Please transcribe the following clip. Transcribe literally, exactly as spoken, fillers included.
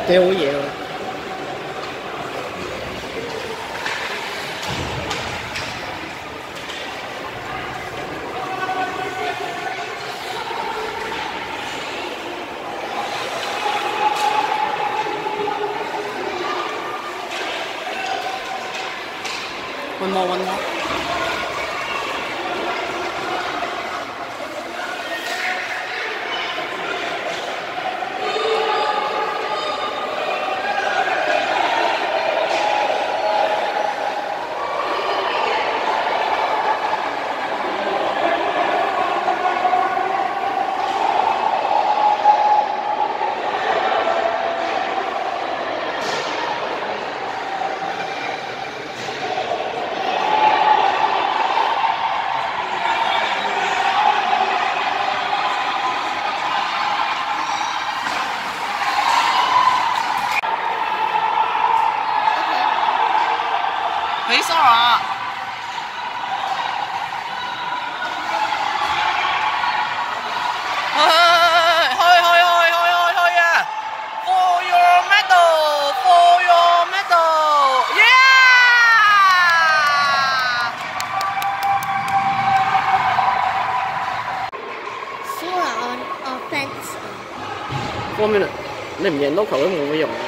幾好嘢喎！揾我揾我。俾 Sora。去去去去去去啊 ！For your medal, for your medal, yeah! Sora on offense. Four minute，你唔贏多球都冇乜用。